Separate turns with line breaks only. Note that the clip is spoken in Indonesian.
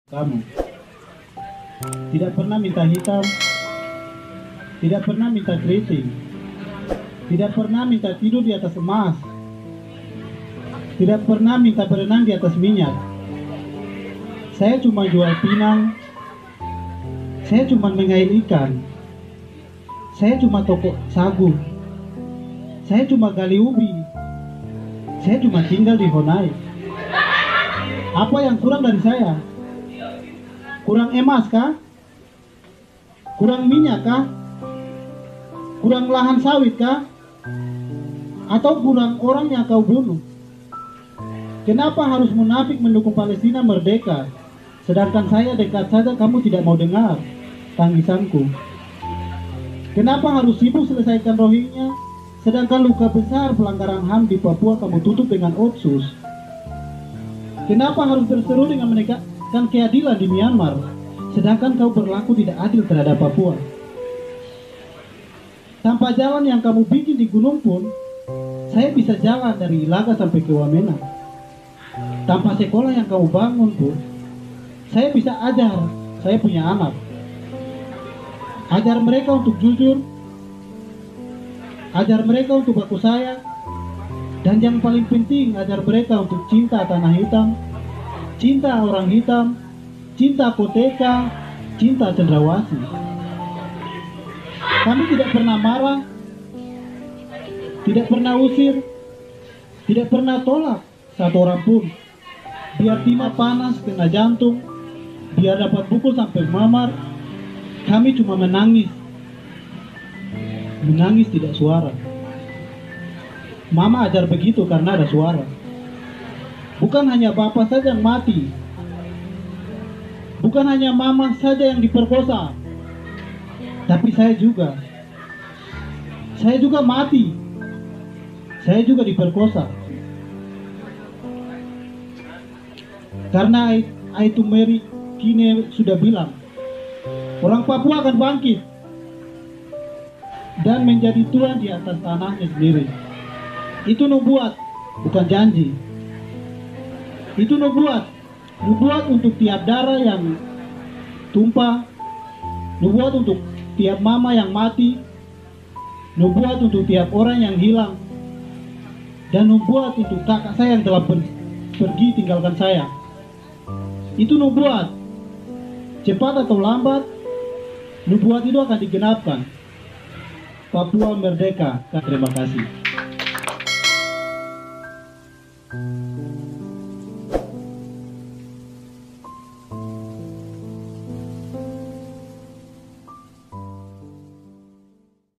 Kamu tidak pernah minta hitam, tidak pernah minta keriting, tidak pernah minta tidur di atas emas, tidak pernah minta berenang di atas minyak. Saya cuma jual pinang, saya cuma mengail ikan, saya cuma toko sagu, saya cuma gali ubi, saya cuma tinggal di Honai. Apa yang kurang dari saya? Kurang emas kah? Kurang minyak kah? Kurang lahan sawit kah? Atau kurang orang yang kau bunuh? Kenapa harus munafik mendukung Palestina merdeka, sedangkan saya dekat saja kamu tidak mau dengar tangisanku? Kenapa harus sibuk selesaikan Rohingya, sedangkan luka besar pelanggaran HAM di Papua kamu tutup dengan Otsus? Kenapa harus berseru dengan menegakkan keadilan di Myanmar, sedangkan kau berlaku tidak adil terhadap Papua? Tanpa jalan yang kamu bikin di gunung pun, saya bisa jalan dari Ilaga sampai ke Wamena. Tanpa sekolah yang kamu bangun pun, saya bisa ajar saya punya anak. Ajar mereka untuk jujur, ajar mereka untuk baku sayang, dan yang paling penting ajar mereka untuk cinta tanah hitam, cinta orang hitam, cinta koteka, cinta cendrawasih. Kami tidak pernah marah, tidak pernah usir, tidak pernah tolak satu orang pun. Biar timah panas kena jantung, biar dapat pukul sampai mamar, kami cuma menangis. Menangis tidak suara. Mama ajar begitu karena ada suara. Bukan hanya bapak saja yang mati, bukan hanya mama saja yang diperkosa, tapi saya juga. Saya juga mati. Saya juga diperkosa. Karena Aitu Mary Kine sudah bilang, orang Papua akan bangkit dan menjadi tuan di atas tanahnya sendiri. Itu nubuat, bukan janji. Itu nubuat. Nubuat untuk tiap darah yang tumpah, nubuat untuk tiap mama yang mati, nubuat untuk tiap orang yang hilang, dan nubuat untuk kakak saya yang telah pergi tinggalkan saya. Itu nubuat. Cepat atau lambat, nubuat itu akan digenapkan. Papua merdeka. Terima kasih.